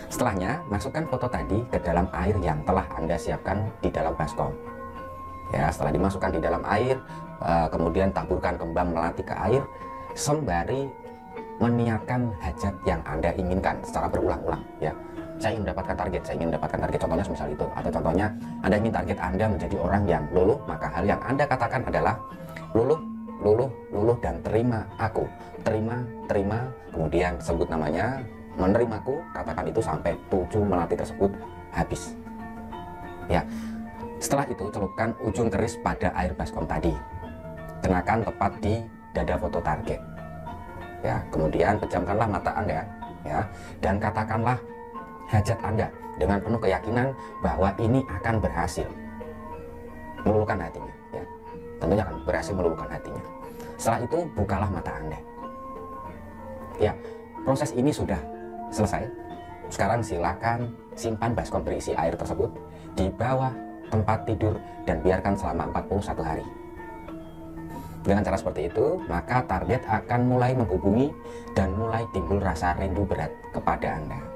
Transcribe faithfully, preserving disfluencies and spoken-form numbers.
Setelahnya, masukkan foto tadi ke dalam air yang telah Anda siapkan di dalam baskom. Ya, setelah dimasukkan di dalam air, kemudian taburkan kembang melati ke air, sembari meniatkan hajat yang Anda inginkan secara berulang-ulang. Ya, saya ingin mendapatkan target, saya ingin mendapatkan target, contohnya semisal itu. Atau contohnya, Anda ingin target Anda menjadi orang yang luluh, maka hal yang Anda katakan adalah luluh, luluh, luluh, dan terima aku. Terima, terima, kemudian sebut namanya, menerimaku, katakan itu sampai tujuh melati tersebut habis. Ya, setelah itu celupkan ujung keris pada air baskom tadi, kenakan tepat di dada foto target. Ya, kemudian pejamkanlah mata Anda, ya, dan katakanlah hajat Anda dengan penuh keyakinan bahwa ini akan berhasil meluluhkan hatinya. Ya, tentunya akan berhasil meluluhkan hatinya. Setelah itu bukalah mata Anda. Ya, proses ini sudah selesai. Sekarang silakan simpan baskom berisi air tersebut di bawah tempat tidur dan biarkan selama empat puluh satu hari. Dengan cara seperti itu, maka target akan mulai menghubungi dan mulai timbul rasa rindu berat kepada Anda.